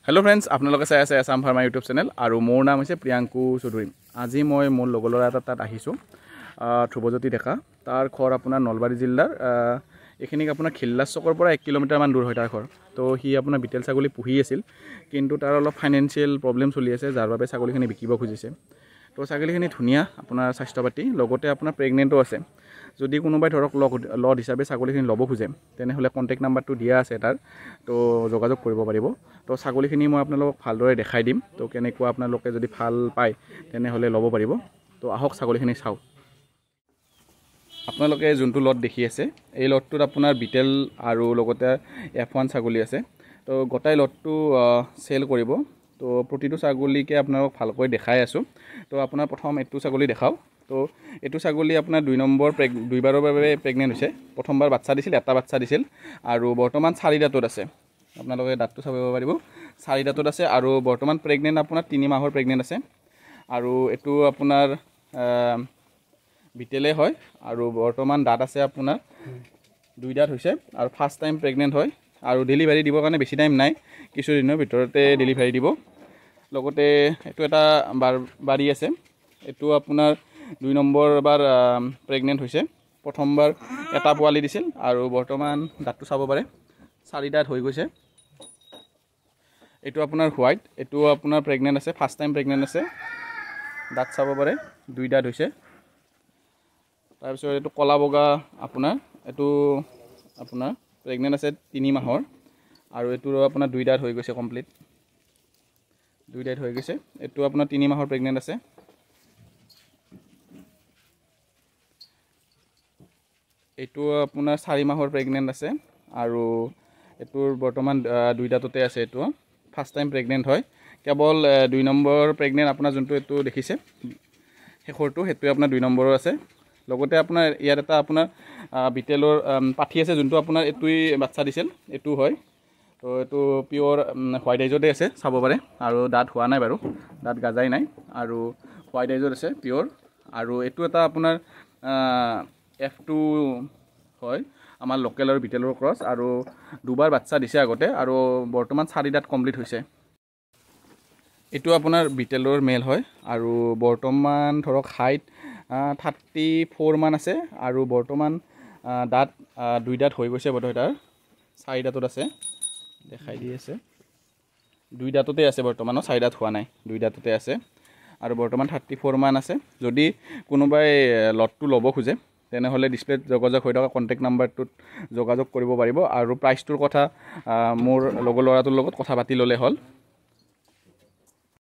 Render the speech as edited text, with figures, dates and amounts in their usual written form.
Hello friends आपलोके चाই আছে Assam farmer YouTube channel আৰু মোৰ নাম হৈছে প্ৰিয়াংকু চৌধুৰী। আজি মই মোৰ লগৰ ল'ৰা এটা তাত আহিছোঁ ধ্ৰুবা ডেকা। তাৰ ঘৰ আপোনাৰ নলবাৰী জিলাৰ এইখিনিক আপোনাৰ খিল্লা চকৰ পৰা 1 কিলোমিটাৰমান দূৰ হয় তাৰ ঘৰ। তো সি আপোনাৰ বিটেল ছাগলী পুহি আছিল, কিন্তু তাৰ অলপ ফাইনেন্সিয়েল প্ৰব্লেম চলি আছে, যাৰ বাবে ছাগলীখিনি বিকিব খুজিছে। তো ছাগলীখিনি ধুনীয়া, আপোনাৰ স্বাস্থ্য পাতি, লগতে আপোনাৰ প্ৰেগনেণ্টো আছে। যদি কোনোবাই ধৰক লট হিচাপে ছাগলীখিনি ল'ব খোজে তেনেহ'লে কণ্টেক্ট নাম্বাৰটো দিয়া আছে তাৰ, তো যোগাযোগ কৰিব পাৰিব। তো ছাগলীখিনি মই আপোনালোকক ভালদৰে দেখাই দিম। তো কেনেকুৱা আপোনালোকে যদি ভাল পায় তেনেহ'লে ল'ব পাৰিব। তো আহক ছাগলীখিনি চাওঁ। আপোনালোকে যোনটো লট দেখি আছে এই লটটোত আপোনাৰ বিটেল আৰু লগতে F1 ছাগলী আছে। তো গোটাই লটটো চেল কৰিব। তো প্ৰতিটো ছাগলীকে আপোনালোকক ভালকৈ দেখাই আছোঁ। তো আপোনাৰ প্ৰথম এইটো ছাগলী দেখাওঁ। তো এইটো ছাগলী আপোনাৰ 2 নম্বৰ দুইবাৰৰ বাবে প্ৰেগনেণ্ট হৈছে। প্ৰথমবাৰ বাচ্চা দিছিল, এটা বাচ্চা দিছিল আৰু বৰ্তমান 4 দাঁতত আছে। আপোনালোকে দাঁতটো চাব পাৰিব, 4 দাঁতত আছে আৰু বৰ্তমান প্ৰেগনেণ্ট আপোনাৰ 3 মাহৰ প্ৰেগনেণ্ট আছে। আৰু এইটো আপোনাৰ বিটেলে হয় আৰু বৰ্তমান দাঁত আছে আপোনাৰ 2 দাঁত হৈছে আৰু ফাৰ্ষ্ট টাইম প্ৰেগনেণ্ট হয় আৰু ডেলিভাৰী দিবৰ কাৰণে বেছি টাইম নাই, কিছুদিনৰ ভিতৰতে ডেলিভাৰী দিব। লগতে এইটো এটা বাৰী আছে, এইটো আপোনাৰ 2 নম্বৰ বাৰ প্ৰেগনেণ্ট হৈছে। প্ৰথমবাৰ এটা পোৱালি দিছিল আৰু বৰ্তমান দাঁতটো চাব পাৰে, 4 দাঁত হৈ গৈছে। এইটো আপোনাৰ হোৱাইট, এইটো আপোনাৰ প্ৰেগনেণ্ট আছে, ফাৰ্ষ্ট টাইম প্ৰেগনেণ্ট আছে, দাঁত চাব পাৰে, 2 দাঁত হৈছে। তাৰপিছত এইটো কলা বগা আপোনাৰ, এইটো আপোনাৰ প্ৰেগনেণ্ট আছে 3 মাহৰ আৰু এইটো আপোনাৰ 2 দাঁত হৈ গৈছে, কমপ্লিট 2 দাঁত হৈ গৈছে। এইটো আপোনাৰ 3 মাহৰ প্ৰেগনেণ্ট আছে। এইটো আপোনাৰ 4 মাহৰ প্ৰেগনেণ্ট আছে আৰু এইটোৰ বৰ্তমান 2 দাঁততে আছে। এইটো ফাৰ্ষ্ট টাইম প্ৰেগনেণ্ট হয়, কেৱল 2 নম্বৰ প্ৰেগনেণ্ট আপোনাৰ যোনটো এইটো দেখিছে শেষৰটো, সেইটোৱে আপোনাৰ 2 নম্বৰৰ আছে। লগতে আপোনাৰ ইয়াত এটা আপোনাৰ বিটেলৰ পাঠি আছে, যোনটো আপোনাৰ এইটোৱে বাচ্চা দিছিল, এইটো হয়। তো এইটো পিয়'ৰ হোৱাইট আইজতে আছে, চাব পাৰে, আৰু দাঁত হোৱা নাই বাৰু, দাঁত গাজাই নাই আৰু হোৱাইট আইজত আছে পিয়'ৰ। আৰু এইটো এটা আপোনাৰ F2 হয়, আমাৰ লোকেল আৰু বিটেলৰ ক্ৰছ, আৰু 2বাৰ বাচ্চা দিছে আগতে আৰু বৰ্তমান 4 দাঁত কমপ্লিট হৈছে। এইটো আপোনাৰ বিটেলৰ মেল হয় আৰু বৰ্তমান ধৰক হাইট 34 মান আছে আৰু বৰ্তমান দাঁত 2 দাঁত হৈ গৈছে বোধহয়, তাৰ 4 দাঁতত আছে, দেখাই দি আছে, 2 দাঁততে আছে বৰ্তমানো, 4 দাঁত হোৱা নাই, 2 দাঁততে আছে আৰু বৰ্তমান 34 মান আছে। যদি কোনোবাই লটটো ল'ব খোজে তেনেহ'লে ডিছপ্লেত যোগাযোগ হৈ থকা কণ্টেক্ট নাম্বাৰটোত যোগাযোগ কৰিব পাৰিব আৰু প্ৰাইচটোৰ কথা মোৰ লগৰ ল'ৰাটোৰ লগত কথা পাতি ল'লে হ'ল।